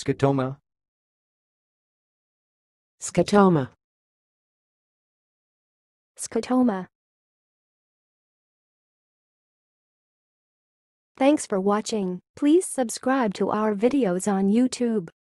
Scotoma. Scotoma. Scotoma. Thanks for watching. Please subscribe to our videos on YouTube.